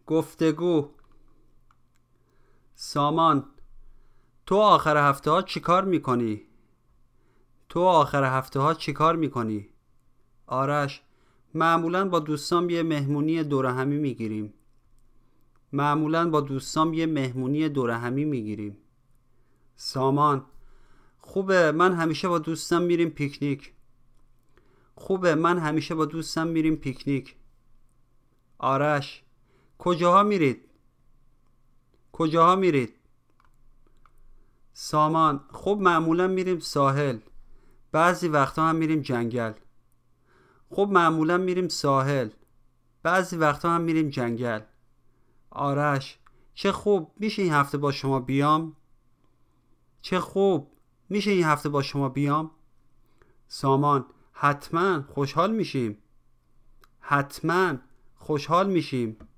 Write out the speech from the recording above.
گفتگو. سامان: تو آخر هفته ها چی کار میکنی؟ تو آخر هفته ها چی کار میکنی؟ آرش: معمولا با دوستام یه مهمونی دور همی میگیریم. معمولا با دوستام یه مهمونی دور همی میگیریم. سامان: خوبه، من همیشه با دوستم میریم پیکنیک. خوبه، من همیشه با دوستم میریم پیکنیک. آرش: کجاها میرید؟ کجاها میرید؟ سامان: خب معمولا میریم ساحل. بعضی وقتا هم میریم جنگل. خب معمولا میریم ساحل. بعضی وقتا هم میریم جنگل. آرش: چه خوب، میشه این هفته با شما بیام؟ چه خوب، میشه این هفته با شما بیام؟ سامان: حتما، خوشحال میشیم. حتما، خوشحال میشیم.